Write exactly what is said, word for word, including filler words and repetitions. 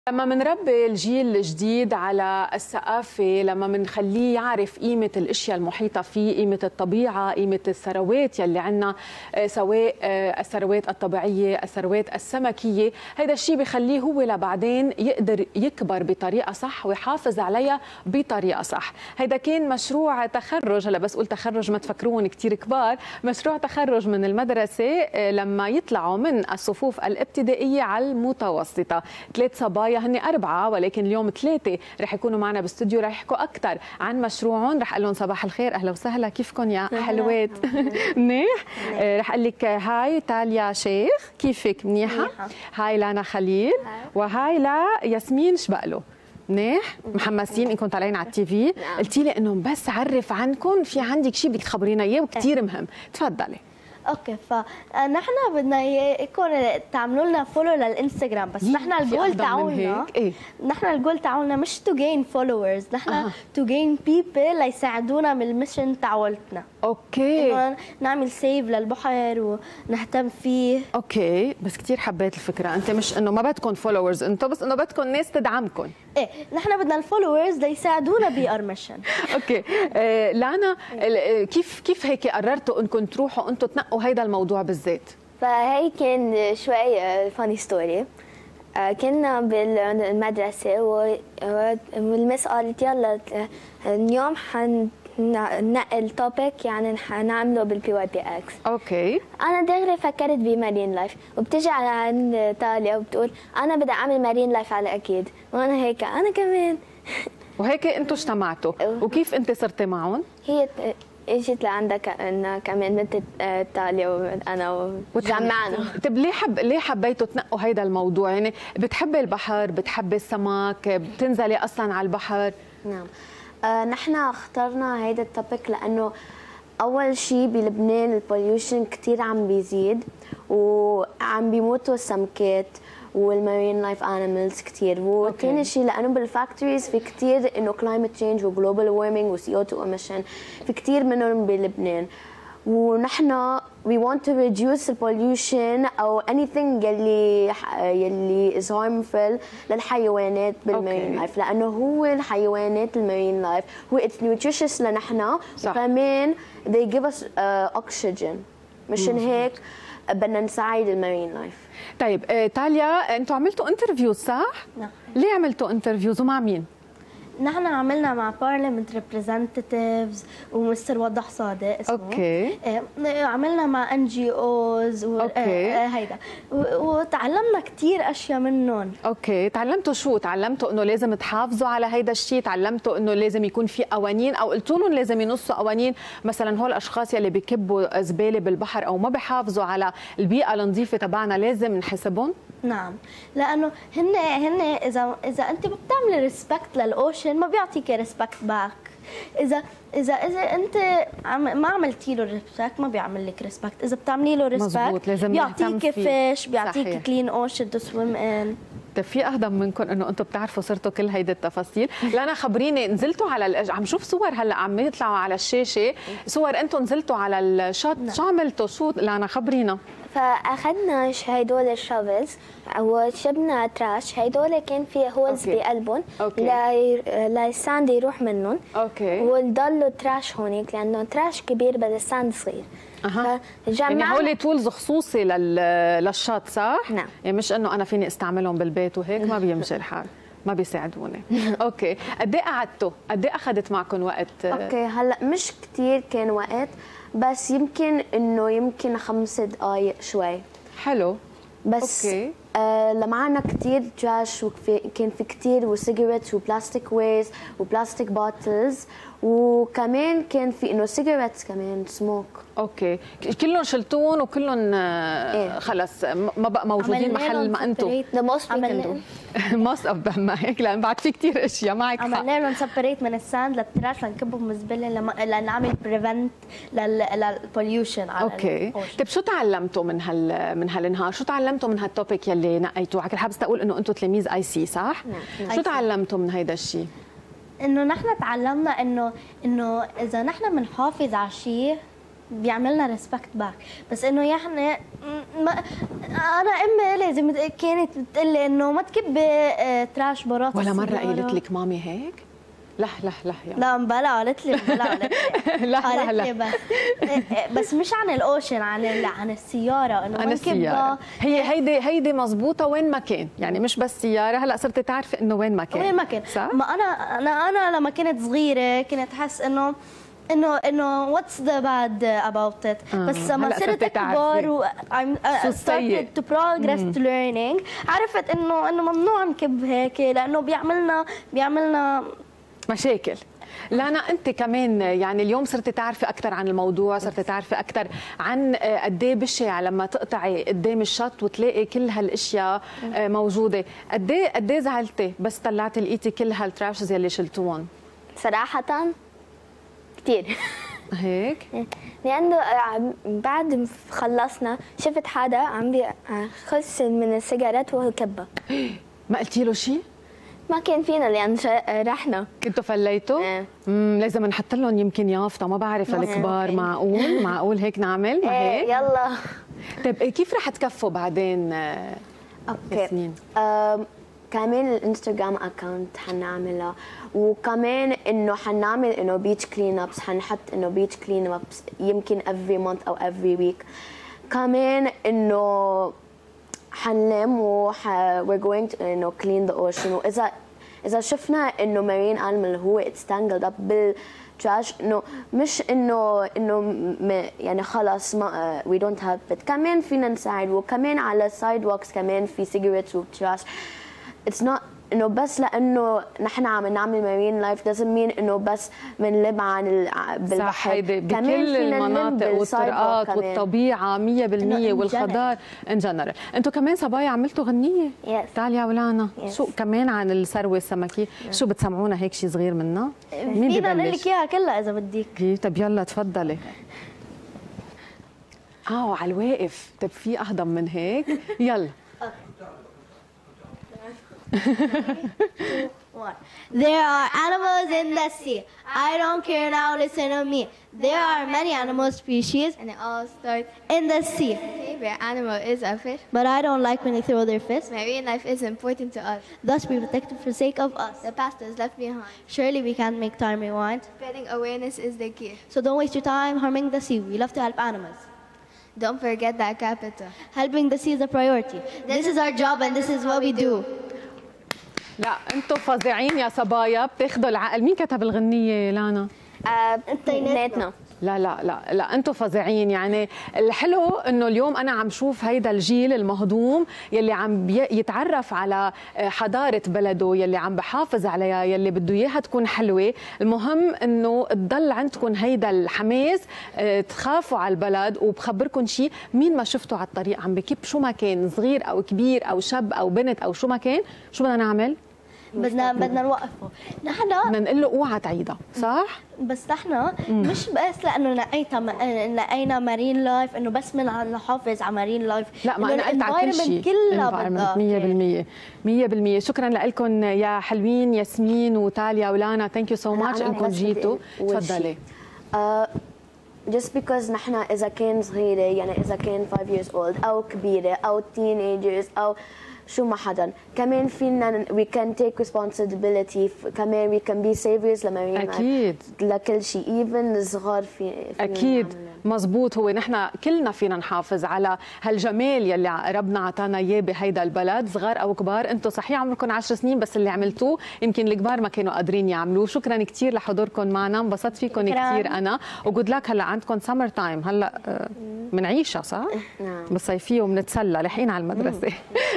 لما منربي الجيل الجديد على الثقافة، لما منخليه يعرف قيمة الاشياء المحيطة فيه، قيمة الطبيعة، قيمة الثروات يلي عنا، سواء الثروات الطبيعية، الثروات السمكية، هيدا الشيء بخليه هو لبعدين يقدر يكبر بطريقة صح ويحافظ عليها بطريقة صح. هيدا كان مشروع تخرج، هلا بس قول تخرج ما تفكرون كتير كبار، مشروع تخرج من المدرسة لما يطلعوا من الصفوف الابتدائية على المتوسطة. ثلاث صبايا هن أربعة ولكن اليوم ثلاثة رح يكونوا معنا باستوديو، رح يحكوا أكثر عن مشروعهم. رح أقول لهم صباح الخير، أهلا وسهلا، كيفكم يا حلوات؟ منيح؟ رح أقول لك هاي تاليا شيخ، كيفك؟ منيحة؟ هاي لانا خليل، وهاي لا ياسمين شبقلو. منيح؟ محمسين انكم طالعين على التي في. قلتي لي انه بس عرف عنكم، في عندك شيء بدك تخبرينا اياه وكثير مهم، تفضلي. اوكي، فنحن بدنا يكون تعملوا لنا فولو للانستغرام، بس نحن الجول تاعولنا إيه؟ نحن الجول تاعولنا مش تو جين فولورز، نحن تو جين بيبل ليساعدونا من الميشن تاعولتنا. اوكي، نعمل سيف للبحر ونهتم فيه. اوكي، بس كثير حبيت الفكره. انت مش انه ما بدكم فولورز، انتم بس انه بدكم ناس تدعمكم. ايه، نحن بدنا الفولورز ليساعدونا بار ميشن. اوكي، آه لانا، كيف كيف هيك قررتوا انكم تروحوا انتم تنقوا هيدا الموضوع بالذات؟ فهي كان شوي فاني ستوري. كنا بالمدرسه والمس قالت يلا اليوم حن ننقل توبيك، يعني نعمله بالبي واي بي اكس. اوكي، انا دغري فكرت بمارين لايف، وبتجي على عند تاليا وبتقول انا بدي اعمل مارين لايف على اكيد، وانا هيك انا كمان. وهيك انتم اجتمعتوا. وكيف انت صرتي معهم؟ هي اجت لعندك كمان بنت تاليا وانا وجمعنا. طيب ليه حب ليه حبيتوا تنقوا هيدا الموضوع؟ يعني بتحبي البحر، بتحبي السمك، بتنزلي اصلا على البحر؟ نعم، آه نحن اخترنا هيدا التوبيك لانه اول شيء بلبنان البوليوشن كثير عم بيزيد، وعم بيموتوا السمكات والمارين لايف انيمالز كثير، وثاني شيء لانه بالفاكتوريز في كثير انه كلايمت تشينج وجلوبال وورمينج وسي او تو ايميشن، في كثير منهم بلبنان، ونحن we want to reduce the pollution او anything يلي يلي is harmful للحيوانات بالمارين لايف، لانه هو الحيوانات المارين لايف هو it's nutritious لنحن، وكمان they give us uh, oxygen. مشان هيك بدنا نساعد المارين لايف. طيب آه، تاليا، انتوا عملتوا انترفيوز صح؟ نعم. ليه عملتوا انترفيوز ومع مين؟ نحن عملنا مع بارلمنت ريبريزنتيفز ومستر وضح صادق اسمه. اوكي، عملنا مع ان جي اوز و... اوكي هيدا، وتعلمنا كثير اشياء منهم. اوكي، تعلمتوا شو؟ تعلمتوا انه لازم تحافظوا على هيدا الشيء، تعلمتوا انه لازم يكون في قوانين، او قلتوا لهم لازم ينصوا قوانين، مثلا هول الاشخاص يلي بيكبوا زباله بالبحر او ما بيحافظوا على البيئه النظيفه تبعنا لازم نحاسبهم؟ نعم، لانه هن هن اذا اذا انت بتعملي ريسبكت للاوشن ما بيعطيكي ريسبكت باك. اذا اذا اذا انت ما عملتي له ريسبكت ما بيعمل لك ريسبكت، اذا بتعملي له ريسبكت بيعطيكي فيش، بيعطيكي كلين اوشن تو سويم ان. طيب في اهضم منكم انه انتم بتعرفوا صرتوا كل هيدي التفاصيل. لانا خبريني، نزلتوا على الأج... عم شوف صور هلا عم يطلعوا على الشاشه، صور انتم نزلتوا على الشط، شو عملتوا؟ شو لانا خبرينا. فاخذنا هدول الشافلز وشبنا تراش، هدول كان في هولز بقلبهم للساند يروح منهم. اوكي، وضلوا تراش هونيك لانه تراش كبير بدل الساند صغير. اها، يعني هول تولز خصوصي لل... للشط صح؟ نعم، يعني مش انه انا فيني استعملهم بالبيت وهيك ما بيمشي الحال، ما بيساعدوني. اوكي، قد ايه قعدتوا؟ قد ايه اخذت معكم وقت؟ اوكي، هلا مش كثير كان وقت، بس يمكن انه يمكن خمس دقائق شوي. حلو، بس اوكي، آه لمعنا كثير تراش، وكان في كثير وسيجاريتس وبلاستيك ويست وبلاستيك بوتلز، وكمان كان في انه سيجاريتس كمان سموك. اوكي، كلهم شلتوهم وكلهم إيه؟ خلص ما بقى موجودين محل ما انتم. ذا موست موست اوف ذم هيك، لان بعد في كثير اشياء معك حق. عملنا لهم سبريت من الساند للتراش لنكبهم بالزباله لنعمل بريفنت للبوليوشن على. اوكي، طيب شو تعلمتوا من هال من هالنهار؟ شو تعلمتوا من هالتوبيك يلي نقيتوه؟ على حابه اقول انه انتم تلاميذ اي سي صح؟ نعم. شو تعلمتوا من هيدا الشيء؟ انه نحن تعلمنا انه انه اذا نحن بنحافظ على شيء بيعملنا ريسبكت باك. بس انه يعني ما انا امي لازم كانت بتقول لي انه ما تكبي تراش برات ولا مره السيارة. قالت لك مامي هيك؟ لا لا لا يا لا مبلا قالت لي مبلا قالت لي لا قالت لا لي لا بس بس مش عن الاوشن، عن ال- عن السياره انه عن ما السيارة. نكبها. هي هيدي هيدي مزبوطة وين ما كان، يعني مش بس سيارة، هلا صرتي تعرفي انه وين ما كان. وين ما كان. صح؟ ما انا انا انا لما كنت صغيره كنت احس انه انه انه واتس ذا باد اباوت ات، آه. بس لما هلأ صرت صرتي اكبر و I'm شو uh, السيء؟ started to progress to learning، عرفت انه انه ممنوع نكب هيك لانه بيعملنا بيعملنا مشاكل. لانا انت كمان يعني اليوم صرتي تعرفي اكثر عن الموضوع، صرتي تعرفي اكثر عن قد ايه بشع لما تقطعي قدام الشط وتلاقي كل هالاشياء موجوده. قد ايه قد ايه زعلتي بس طلعتي لقيتي كل هالتراشز يلي شلتوهم؟ صراحة كثير. هيك؟ لأنه بعد ما خلصنا شفت حدا عم بيخلص من السيجارات وهو كبة. ما قلتي له شيء؟ ما كان فينا لأن رحنا. كنتوا فليتوا؟ ايه. امم لازم نحط لهم يمكن يافطه، ما بعرف للكبار. ايه. معقول معقول هيك نعمل؟ ما ايه هيك؟ يلا. طيب كيف رح تكفوا بعدين آه، ياسمين؟ أم، كمان الانستغرام اكونت حنعملها، وكمان انه حنعمل انه بيتش كلين ابس، حنحط انه بيتش كلين ابس يمكن every month او every week. كمان انه حنلم وح we're going to انه clean the ocean. واذا اذا شفنا انه marine animal هو it's tangled up بالتراش، انه مش انه انه م- يعني خلص ما we don't help it. كمان فينا نساعد، وكمان على السايد ووكس كمان في cigarettes وتراش. it's not انه بس لانه نحن عم نعمل مارين لايف doesn't mean انه بس بنلب عن ال... بالبحر. صح، هيدي بكل المناطق والطرقات والطبيعه مية بالمية والخضار ان جنرال. انتم كمان صبايا عملتوا غنيه؟ Yes. تعاليا ولانا. Yes. شو كمان عن الثروه السمكيه؟ yes. شو بتسمعونا هيك شيء صغير منا؟ مين فينا نقول ببلش؟ لك اياها كلها اذا بدك. طب يلا تفضلي. اه على الواقف. طب في اهضم من هيك؟ يلا. There are animals in the sea. I don't care now, listen to me. There are many animal species And it all starts. in the sea. Favorite animal is a fish. But I don't like when they throw their fists. Marine life is important to us. Thus we protect it for the sake of us. The past is left behind. Surely we can't make time rewind. Spreading awareness is the key. So don't waste your time harming the sea. We love to help animals. Don't forget that capital. Helping the sea is a priority. This is our job and this is what we do. لا انتم فظيعين يا صبايا، بتاخذوا العقل. مين كتب الغنيه لانا؟ اثنيناتنا. لا لا لا لا انتم فظيعين. يعني الحلو انه اليوم انا عم شوف هيدا الجيل المهضوم يلي عم يتعرف على حضاره بلده، يلي عم بحافظ عليها، يلي بده اياها تكون حلوه. المهم انه تضل عندكم هيدا الحماس، تخافوا على البلد. وبخبركم شيء، مين ما شفتوا على الطريق عم بكب شو ما كان، صغير او كبير او شاب او بنت او شو ما كان، شو بدنا نعمل؟ بدنا بدنا نوقفه. نحن بدنا نقول له اوعى تعيدها، صح؟ بس نحن مش بس لانه لقيتها لقينا مارين لايف انه بس من نحافظ على مارين لايف. لا ما انا قلت على كل شيء كلها بدها مية بالمية مية بالمية. شكرا لكم يا حلوين ياسمين وتاليا ولانا. ثانك يو سو ماتش انكم جيتوا. تفضلي. just because نحن إذا كان صغيرة، يعني إذا كان five years old أو كبيرة أو teenagers أو شو ما حدا، كمان فينا we can take responsibility. كمان we can be saviors لما أكيد لكل شيء even الصغار في أكيد مزبوط. هو نحن كلنا فينا نحافظ على هالجمال يلي ربنا عطانا إياه بهيدا البلد، صغار أو كبار. أنتم صحيح عمركم عشر سنين بس اللي عملتوه يمكن الكبار ما كانوا قادرين يعملوه. شكرا كثير لحضوركم معنا، انبسطت فيكم كثير أنا. وجود لك هلا عندكم سمر تايم، هلا بنعيشها صح؟ نعم. بالصيفية وبنتسلى لاحقين على المدرسة.